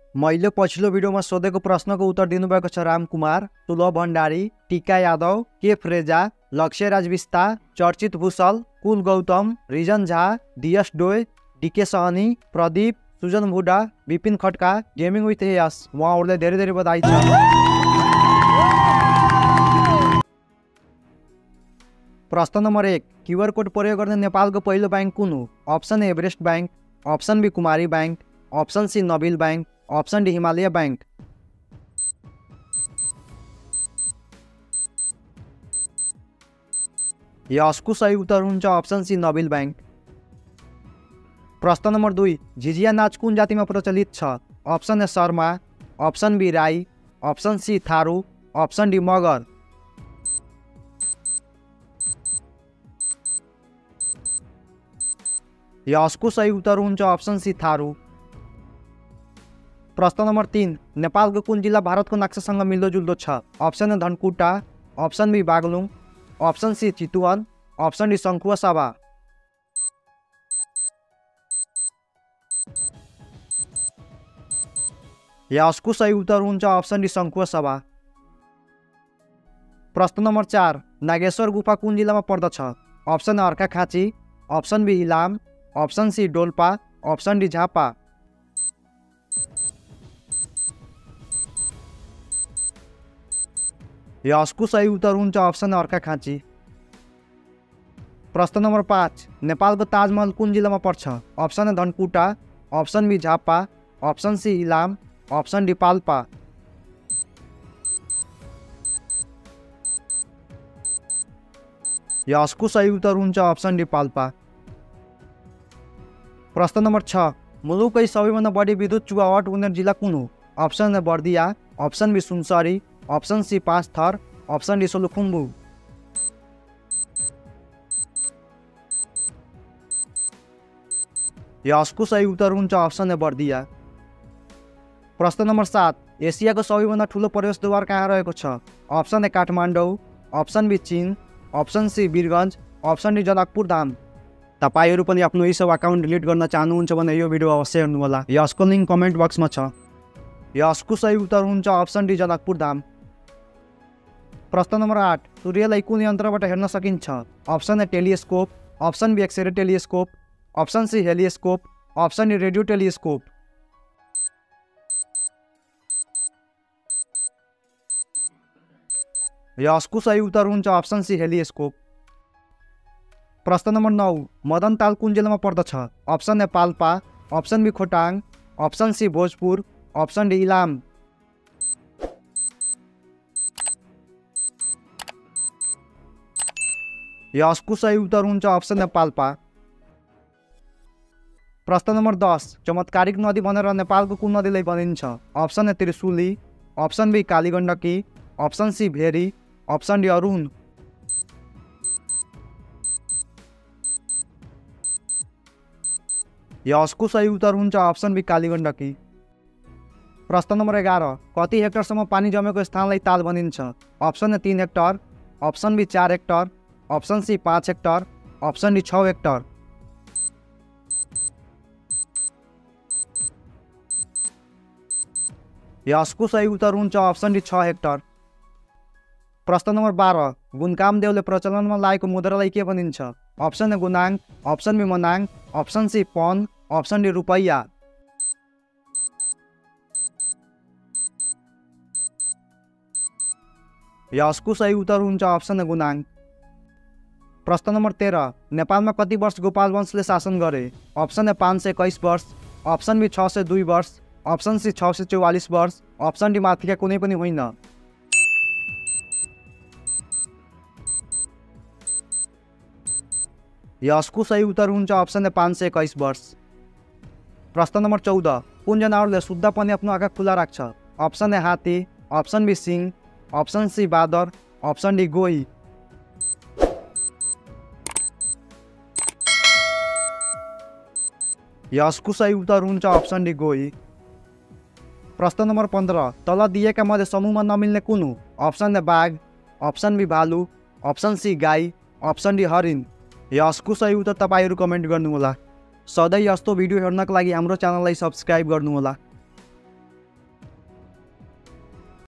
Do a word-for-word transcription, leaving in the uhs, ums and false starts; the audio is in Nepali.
मैले पछिल्लो भिडियोमा सोधेको प्रश्नको उत्तर दिनुभएको छ राम कुमार, सुलभ भण्डारी, टीका यादव, के फ्रेजा, Lakshyaraj Bista, Charchit Bhusal, Kul Gautam, Rijan Jha, DS Doy, DK Sahani, Pradeep, Sujan Bhuda, Bipin Khadka, gaming with yes. उहाँहरूलाई धेरै धेरै बधाई छ। प्रश्न नम्बर एक, क्यूआर कोड प्रयोग गर्ने नेपालको पहिलो ब्याङ्क कुन हो? Option A Everest Bank, option B Kumari Bank, option C Nabil Bank, option D Himalaya Bank. यसको सही उत्तर हुन्छ अप्सन सी नबिल ब्याङ्क। प्रश्न नम्बर दुई, झिझिया नाच कुन जातिमा प्रचलित छ? Option A Sharma, option B Rai, option C Tharu, option D Magar. यसको सही उत्तर हुन्छ अप्सन सी थारू। प्रश्न नम्बर तीन, नेपालको कुन जिल्ला भारतको नक्सासँग मिल्दोजुल्दो छ? Option A Dhankuta, option B Baglung, option C Chitwan, option D Sankhuwasabha. यसको सही उत्तर हुन्छ अप्सन डी सङ्खुवासभा। प्रश्न नम्बर चार, नागेश्वर गुफा कुन जिल्लामा पर्दछ? Option A Arghakhanchi, option B Ilam, option C Dolpa, option D Jhapa. यसको सही उत्तर हुन्छ अप्सन अर्घाखाँची। प्रश्न नम्बर पाँच, नेपालको ताजमहल कुन जिल्लामा पर्छ? Option A Dhankuta, option B Jhapa, option C Ilam, option D Palpa. यसको सही उत्तर हुन्छ अप्सन डी पाल्पा। प्रश्न नम्बर छ, मुलुककै सबैभन्दा बढी विद्युत चुहावट हुने जिल्ला कुन हो? Option A Bardiya, option B Sunsari, option C Panchthar, option D Solukhumbu. यसको सही उत्तर हुन्छ अप्सन ए बर्दिया। प्रश्न नम्बर सात, एसियाको सबैभन्दा ठुलो प्रवेशद्वार कहाँ रहेको छ? Option A Kathmandu, option B Chin, option C Birgunj, option D Janakpur Dham. तपाईहरू पनि आफ्नो यी सब अकाउन्ट डिलिट गर्न चाहनुहुन्छ भने यो भिडियो अवश्य हेर्नुहोला, यसको लिङ्क कमेन्ट बक्समा छ। यसको सही उत्तर हुन्छ अप्सन डी जनकपुर धाम। प्रश्न नम्बर आठ, सूर्यलाई कुन यन्त्रबाट हेर्न सकिन्छ? Option A telescope, option B X-ray telescope, option C helioscope, option D radio telescope. यसको सही उत्तर हुन्छ अप्सन सी हेलिस्कोप। प्रश्न नम्बर नौ, मदन ताल कुन जिल्लामा पर्दछ? Option A Palpa, option B Khotang, option C Bhojpur, option D Ilam. यसको सही उत्तर हुन्छ अप्सन ए पाल्पा। प्रश्न नम्बर दस, चमत्कारिक नदी भनेर नेपालको कुन नदीलाई भनिन्छ? Option A Trishuli, option B Kaligandaki, option C Bheri, option D Arun. यसको सही उत्तर हुन्छ अप्सन बी कालीगण्डकी। प्रश्न नम्बर एघार, कति हेक्टरसम्म पानी जमेको स्थानलाई ताल भनिन्छ? अप्सन ए तीन हेक्टर, अप्सन बी चार हेक्टर, अप्सन सी पाँच हेक्टर, अप्सन डी छ हेक्टर। यसको सही उत्तर हुन्छ अप्सन डी छ हेक्टर। प्रश्न नम्बर बाह्र, गुणकामदेवले प्रचलनमा लागेको मुद्रालाई के भनिन्छ? अप्सन ए गुनाङ, option B Manang, option C पन, अप्सन डी रुपैया। यसको सही उत्तर हुन्छ अप्सन ए गुनाङ। प्रश्न नम्बर तेह्र, नेपालमा कति वर्ष गोपाल वंशले शासन गरे? अप्सन ए पाँच सय एक्काइस वर्ष, अप्सन बी छ सय दुई वर्ष, अप्सन सी छ सय चौवालिस वर्ष, अप्सन डी माथिका कुनै पनि होइन। यसको सही उत्तर हुन्छ अप्सन ए पाँच सय एक्काइस वर्ष। प्रश्न नम्बर चौध, कुन जनावरले शुद्ध पनि आफ्नो आँखा खुला राख्छ? अप्सन ए हात्ती, अप्सन बी सिंह, अप्सन सी बाँदर, अप्सन डी गोही। यसको सही उत्तर हुन्छ अप्सन डी गोही। प्रश्न नम्बर पन्ध्र, तल दिएका मध्ये समूहमा नमिल्ने कुन हो? अप्सन ए बाघ, अप्सन बी भालु, अप्सन सी गाई, अप्सन डी हरिण। यसको सही उत्तर तपाईहरु कमेन्ट गर्नुहोला। सधैँ यस्तो भिडियो हेर्नका लागि हाम्रो च्यानललाई सब्स्क्राइब गर्नुहोला।